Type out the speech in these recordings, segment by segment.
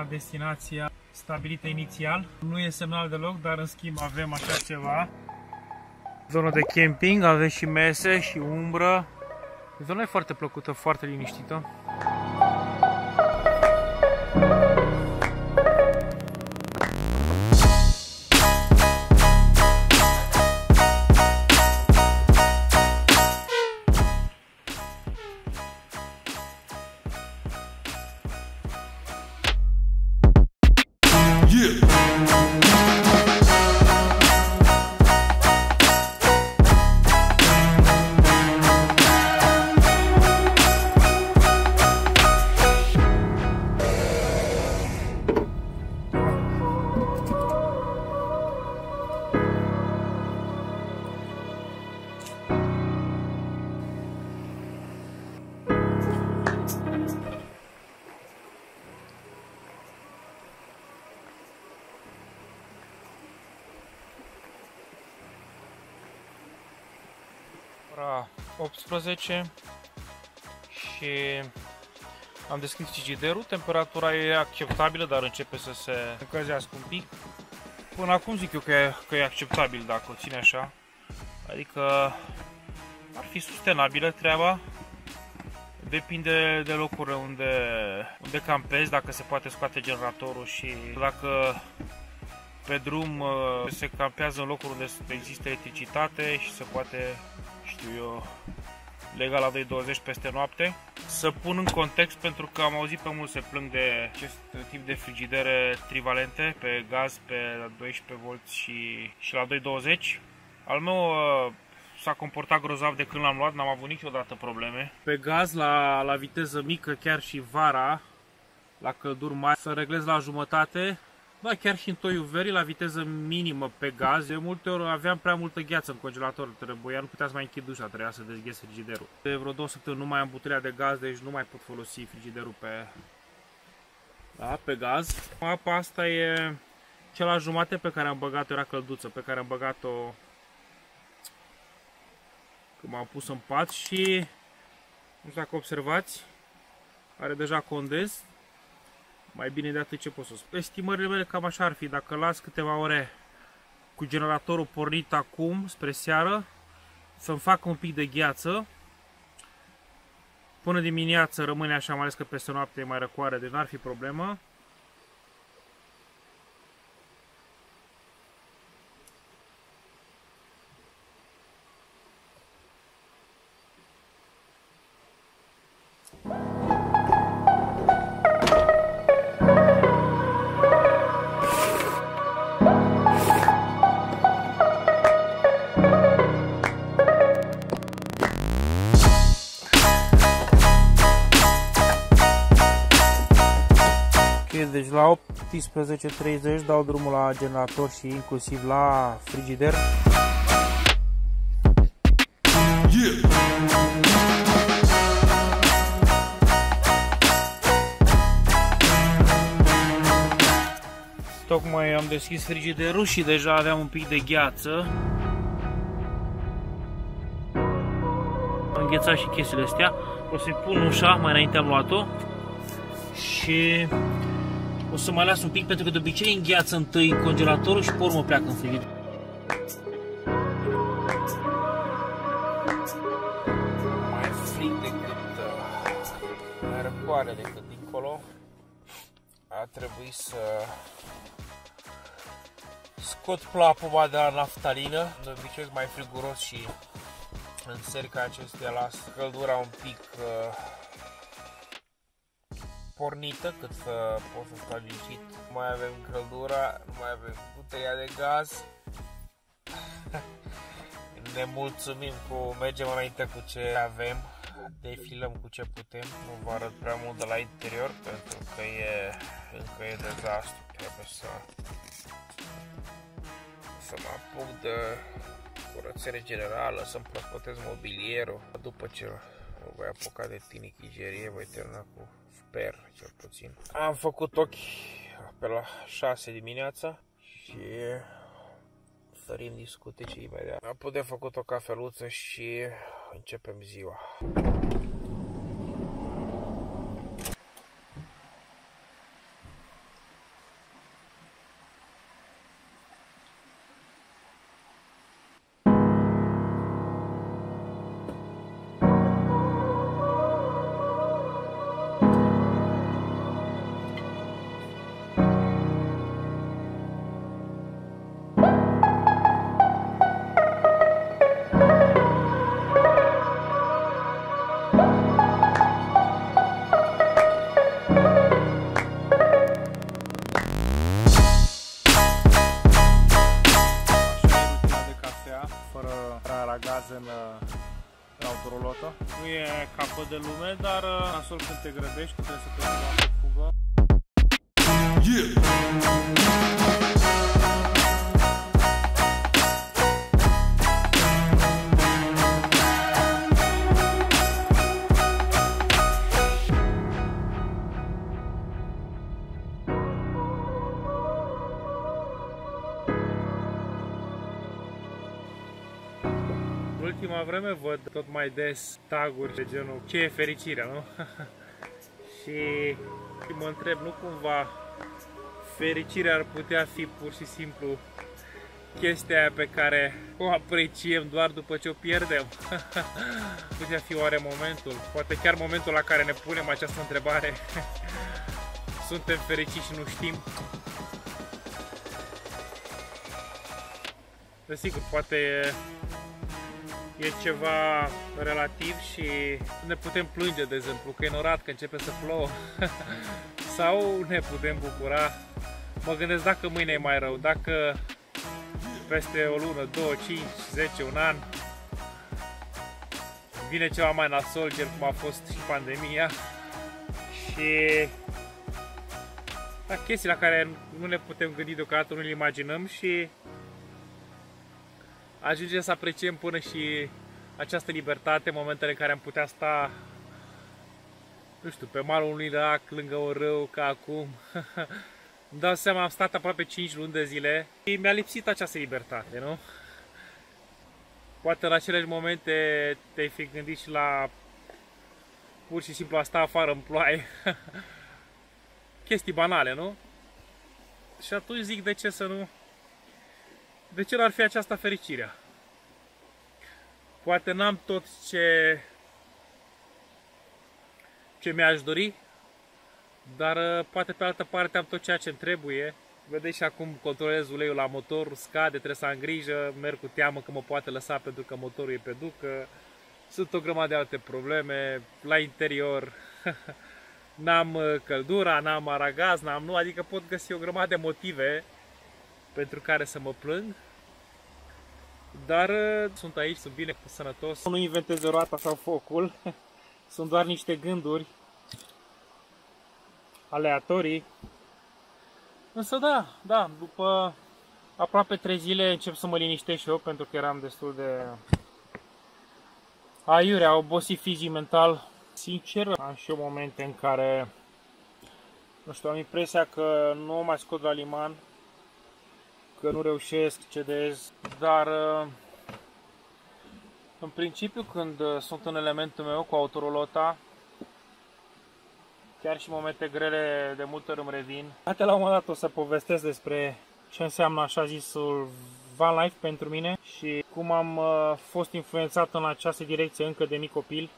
destinația stabilită inițial. Nu e semnal deloc, dar în schimb avem așa ceva. Zonă de camping, avem și mese și umbră. Zona e foarte plăcută, foarte liniștită. Ora 18 și am deschis frigiderul, temperatura e acceptabilă, dar începe să se încălzească un pic. Până acum zic eu că e acceptabil dacă o ține așa, adică ar fi sustenabilă treaba. Depinde de locurile unde campezi, dacă se poate scoate generatorul și dacă pe drum se campează în locuri unde există electricitate și se poate, știu eu, lega la 220 peste noapte. Să pun în context, pentru că am auzit pe mulți se plâng de acest tip de frigidere trivalente pe gaz, pe 12V și la 220. Al meu s-a comportat grozav de când l-am luat, n-am avut niciodată probleme. Pe gaz, la viteză mică, chiar și vara, la călduri mari, să reglez la jumătate. Da, chiar și în toiul verii, la viteză minimă pe gaz, de multe ori aveam prea multă gheață în congelator, trebuia, nu putea să mai închid ușa, trebuia să dezghez frigiderul. De vreo 2 săptămâni nu mai am butelia de gaz, deci nu mai pot folosi frigiderul pe gaz. Apa asta e cea jumate pe care am băgat-o, era călduță, pe care am băgat-o când m-am pus în pat și, nu știu dacă observați, are deja condens. Mai bine de atât ce pot să spun. Estimările mele cam așa ar fi, dacă las câteva ore cu generatorul pornit acum, spre seară, să-mi facă un pic de gheață. Până dimineață rămâne așa, mai ales că peste noapte e mai răcoare, deci n-ar fi problemă. Deci la 18:30 dau drumul la generator și inclusiv la frigider. Tocmai am deschis frigiderul și deja aveam un pic de gheață. Am înghețat și chestiile astea. O să-i pun ușa, mai înainte am luat-o. Și o să mai las un pic, pentru că de obicei îngheață întâi congelatorul și pe urmă pleacă în frigider. Mai frig decât, mai răcoare decât dincolo. A trebuit să scot plapuma de la naftalină. De obicei mai friguros și în seri ca acestea las căldura un pic pornită, cât să pot să stau liniștit. Nu mai avem căldura, nu mai avem butelia de gaz. Ne mulțumim mergem înainte cu ce avem, defilăm cu ce putem. Nu vă arăt prea mult de la interior, pentru că încă e dezastru. Trebuie să mă apuc de curățare generală, să-mi prospătez mobilierul. După ce mă voi apuca de tinichigerie, voi termina cu, sper, cel puțin. Am făcut ochi pe la 6 dimineața și sărim discuții imediat. Am putut de făcut o cafeluță și începem ziua. gaz în autorulotă. Nu e capăt de lume, dar nasol când te grăbești, că trebuie să te faci o fugă. În ultima vreme văd tot mai des taguri de genul ce e fericirea, nu? și mă întreb, nu cumva fericirea ar putea fi pur și simplu chestia aia pe care o apreciem doar după ce o pierdem? Putea fi oare momentul, poate chiar momentul la care ne punem această întrebare. Suntem fericiți și nu știm? Desigur, poate e ceva relativ și ne putem plânge, de exemplu, că e norat, că începe să plouă. Sau ne putem bucura. Mă gândesc dacă mâine e mai rău, dacă peste o lună, 2, 5, 10, un an vine ceva mai nasol, gen cum a fost și pandemia. Și chestii la care nu ne putem gândi deocamdată, nu le imaginăm și ajungem să apreciem până și această libertate, momentele în care am putea sta, nu știu, pe malul unui lac, lângă un râu, ca acum. Îmi dau seama, am stat aproape 5 luni de zile și mi-a lipsit această libertate, nu? Poate la aceleași momente te-ai fi gândit și la pur și simplu a sta afară în ploaie. Chestii banale, nu? Și atunci zic, de ce să nu? De ce n-ar fi aceasta fericirea? Poate n-am tot ce mi-aș dori, dar poate pe altă parte am tot ceea ce îmi trebuie. Vedeți și acum controlez uleiul la motor, scade, trebuie să am grijă, merg cu teamă că mă poate lăsa pentru că motorul e pe ducă. Sunt o grămadă de alte probleme, la interior n-am căldura, n-am aragaz, n-am adică pot găsi o grămadă de motive pentru care să mă plâng. Dar sunt aici, sunt bine, sănătos. Nu inventez roata sau focul, sunt doar niște gânduri aleatorii. Însă da, după aproape 3 zile încep să mă liniștesc și eu, pentru că eram destul de aiurea, obosit fizic, mental. Sincer, am și eu momente în care, nu știu, am impresia că nu o mai scot la liman, că nu reușesc, cedez, dar în principiu când sunt în elementul meu cu autorulota, chiar și momente grele de multe ori îmi revin. Poate la un moment dat o să povestesc despre ce înseamnă așa zisul van life pentru mine și cum am fost influențat în această direcție încă de mic copil.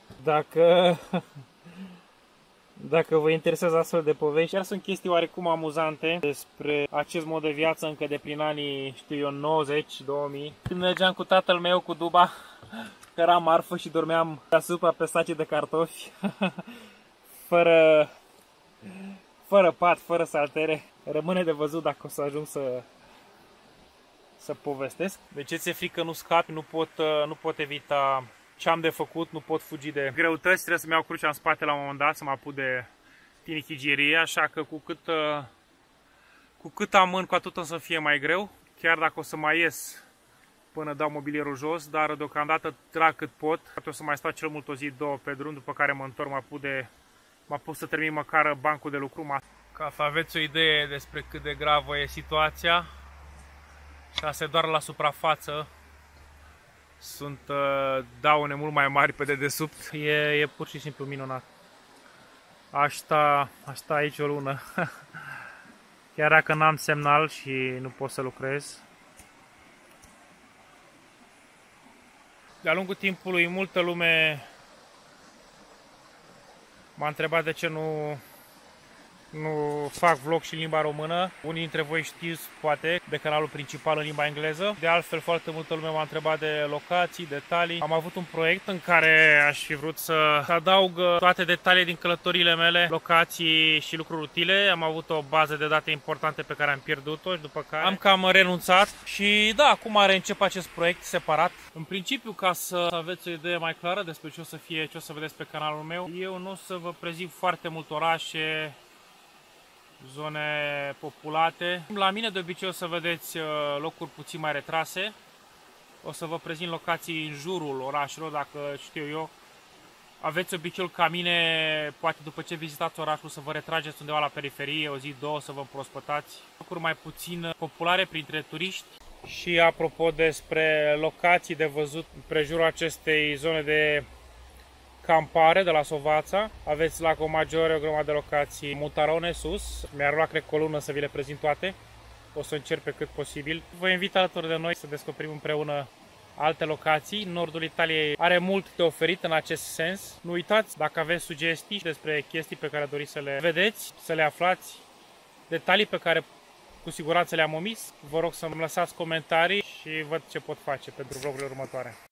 Dacă vă interesează astfel de povești, chiar sunt chestii oarecum amuzante despre acest mod de viață încă de prin anii, știu eu, 90-2000. Când mergeam cu tatăl meu cu duba, căra marfă și dormeam deasupra pe saci de cartofi, fără pat, fără saltere. Rămâne de văzut dacă o să ajung să povestesc. De ce ți-e frică? Nu scapi, nu pot evita ce am de făcut, nu pot fugi de greutăți, trebuie să-mi iau crucea în spate la un moment dat, să mă apuc de tinichigierie, așa că cu cât amân, cu atât o să fie mai greu, chiar dacă o să mai ies până dau mobilierul jos, dar deocamdată trag cât pot. O să mai stau cel mult o zi, 2 pe drum, după care mă întorc, mă apuc să termin măcar bancul de lucru. Ca să aveți o idee despre cât de gravă e situația, și asta e doar la suprafață, sunt daune mult mai mari pe dedesubt. E pur și simplu minunat. Aș sta aici o lună. Chiar dacă n-am semnal și nu pot să lucrez. De-a lungul timpului, multă lume m-a întrebat de ce nu Nu fac vlog și în limba română. Unii dintre voi știți, poate, de canalul principal în limba engleză. De altfel, foarte multă lume m-a întrebat de locații, detalii. Am avut un proiect în care aș fi vrut să adaug toate detaliile din călătoriile mele, locații și lucruri utile. Am avut o bază de date importante pe care am pierdut-o și după care am cam renunțat. Și da, acum reîncep acest proiect separat. În principiu, ca să aveți o idee mai clară despre ce o să fie, ce o să vedeți pe canalul meu, eu nu o să vă prezint foarte mult orașe, zone populate. La mine de obicei o să vedeți locuri puțin mai retrase. O să vă prezint locații în jurul orașelor, dacă știu eu. Aveți obiceiul ca mine, poate după ce vizitați orașul, să vă retrageți undeva la periferie, o zi, două, să vă împrospătați. Locuri mai puțin populare printre turiști. Și apropo despre locații de văzut prejurul acestei zone de campare de la Sovața, aveți Lago Maggiore, o grămadă de locații, Mutarone sus, mi-ar lua cred că o lună să vi le prezint toate, o să încerc pe cât posibil. Vă invit alături de noi să descoperim împreună alte locații. Nordul Italiei are mult de oferit în acest sens. Nu uitați, dacă aveți sugestii despre chestii pe care doriți să le vedeți, să le aflați, detalii pe care cu siguranță le-am omis, vă rog să-mi lăsați comentarii și văd ce pot face pentru vlogurile următoare.